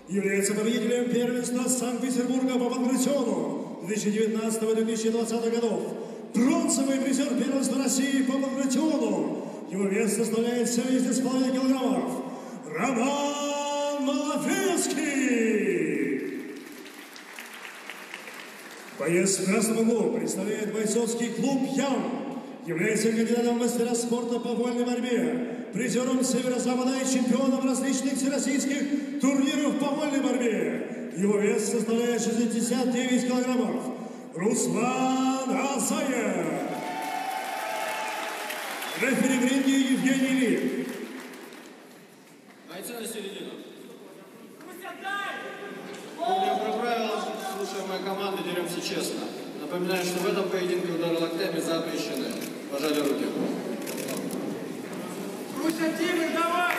является победителем первенства Санкт-Петербурга по панкратиону 2019-2020 годов. Бронзовый призер первенства России по панкратиону. Его вес составляет 70,5 килограммов. Роман Малафеевский. Боец в красном углу представляет бойцовский клуб «Ям». Является кандидатом в мастера спорта по вольной борьбе, призером Северо-Запада и чемпионом различных всероссийских турниров по вольной борьбе. Его вес составляет 69 килограммов. Руслан Асаев. Рефери в ринге Евгений Ли. Бойцы на середину. Помню про правила, слушая мою команду, деремся честно. Напоминаю, что в этом поединке удары локтями запрещены. Пожали руки. Руся, Тимы, давай!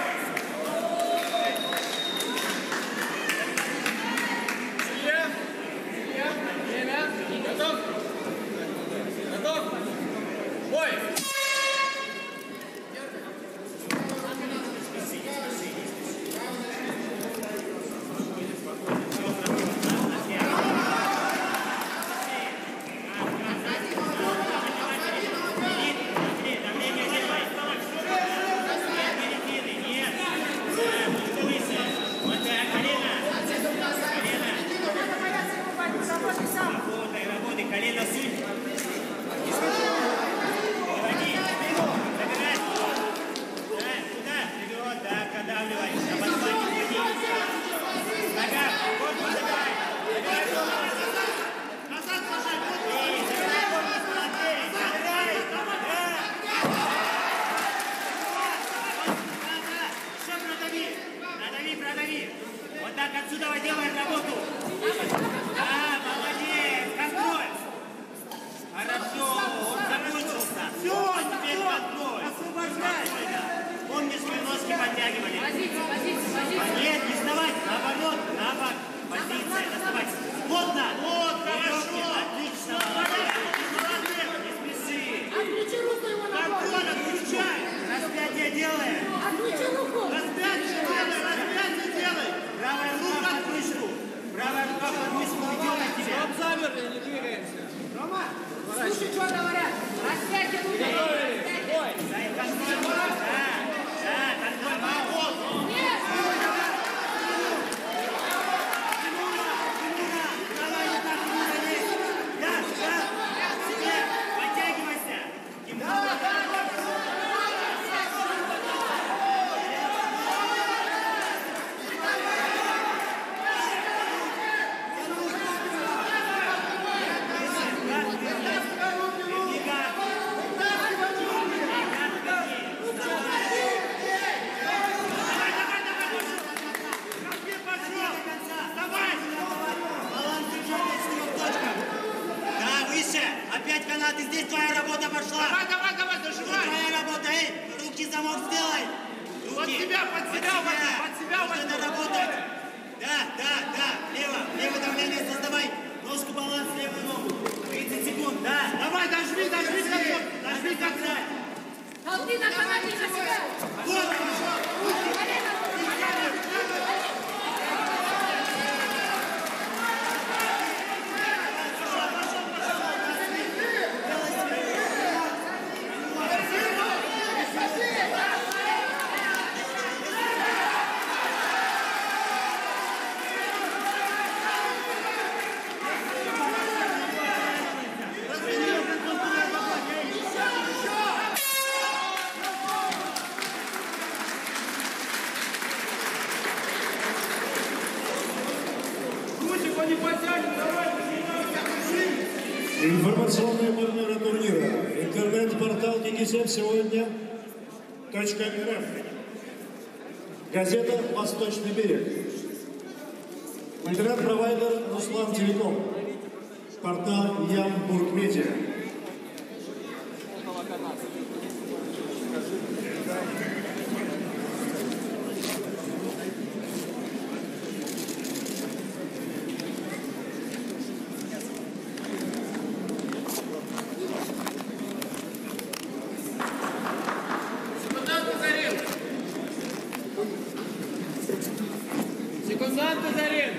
Время. Готов? Готов? Бой! Колено суть. Выводи. Забирай. Да, туда. Вперед, да, продавливай. Обозвай, выводи. Нога. Корпус забирай. Забирай корпус. Назад сажай. Забирай корпус. Молодец. Забирай. Да. Все продави. Продави. Вот так отсюда делаем работу. Да, молодец. Контроль. Хорошо, он закончился. Все, теперь контроль. Освобождай. Помни, свои ножки подтягивали. Позиция. Нет, не вставать. Наоборот, позиция, доставать. Плотно. Вот, хорошо. Отлично. Не спеши. Отключи руку его на бок. Контроль, отключай. Распятие делаем. Отключи руку. Распятие делай. Правая рука под мышку. Правая рука под мышку. Идем на тебя. Стоп, замерли, не двигаемся. Рома, слушай, что говорят. Распятие руки. Ой, дай контроль. Да, контроль. Нет. Давай, не так, не залезь. Да. Подтягивайся. Опять канаты, здесь твоя работа пошла. Давай, зажимай. Твоя работа, руки замок сделай. Под себя. Нужно доработать. Да. Лево давление создавай. Ножку баланс, левую ногу. 30 секунд, да. Давай, дожми как играть. Толкни на канате на себя. Вот, хорошо. Информационные партнеры турнира. Интернет-портал Кикисев сегодня.рф. Газета «Восточный берег». Интернет-провайдер Руслан Телеком. Портал Ямбург Медиа. Секунду. Руслан Тазарин.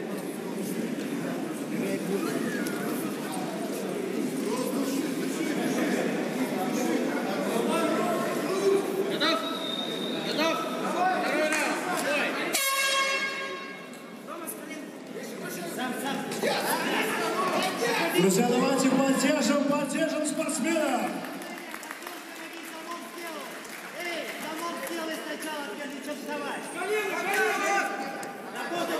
Готов? Готов? Второй раунд. Бой. Друзья, давайте поддержим спортсмена. Эй, замок сделай сначала, прежде чем вставать. Работай,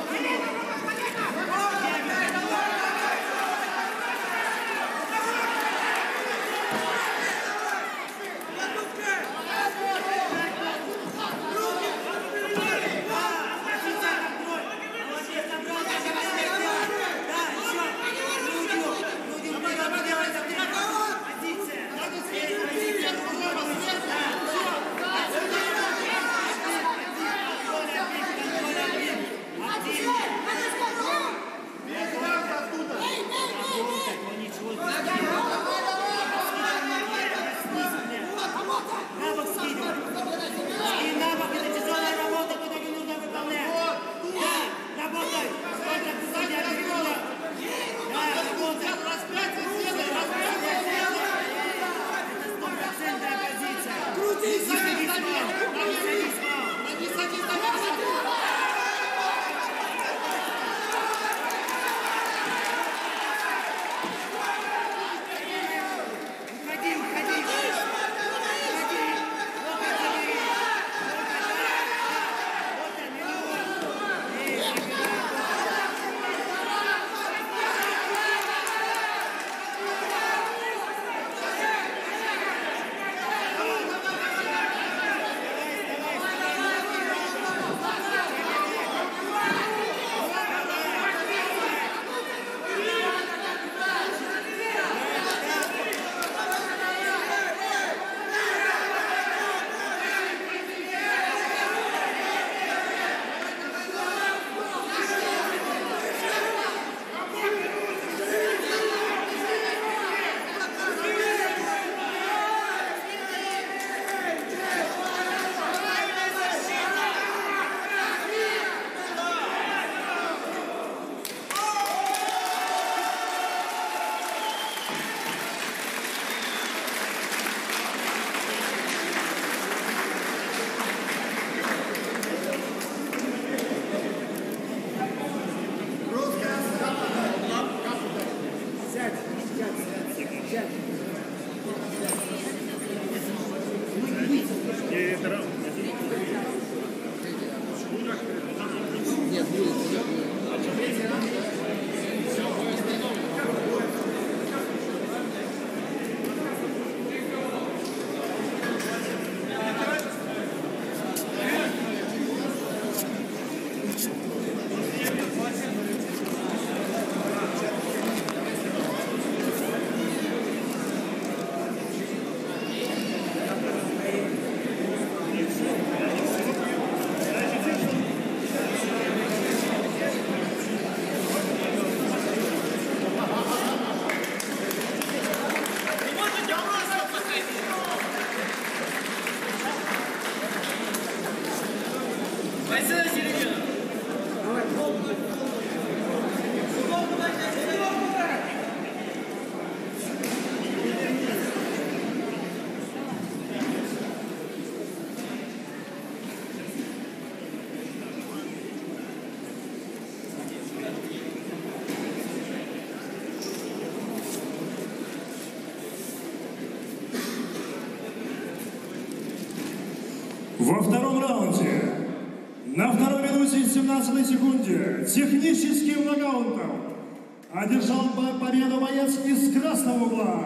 Во втором раунде, на 2 минуте и 17 секунде, техническим нокаутом одержал победу боец из красного угла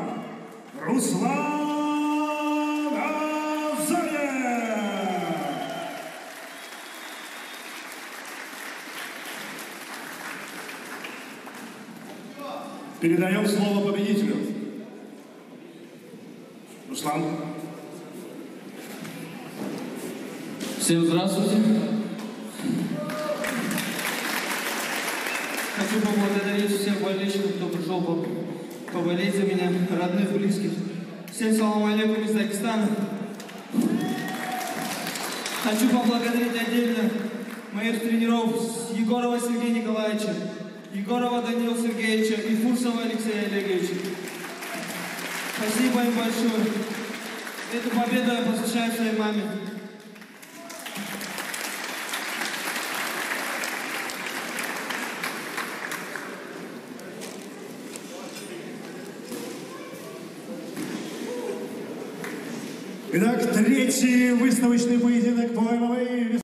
Руслан Азарин. Передаем слово победителю. Руслан. Всем здравствуйте. Хочу поблагодарить всех болельщиков, кто пришел поболеть за меня, родных, близких. Всем салам алейкум из Дагестана. Хочу поблагодарить отдельно моих тренеров Егорова Сергея Николаевича, Егорова Данила Сергеевича и Фурсова Алексея Олеговича. Спасибо им большое. Эту победу я посвящаю своей маме. Итак, третий выставочный поединок по ММА.